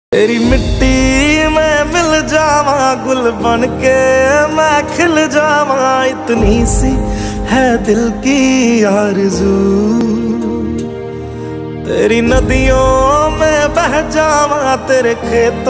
तेरी मिट्टी में मिल जावा, गुल बन के मैं खिल जावा, इतनी सी है दिल की आरज़ू। तेरी नदियों में बह जावा, तेरे खेतों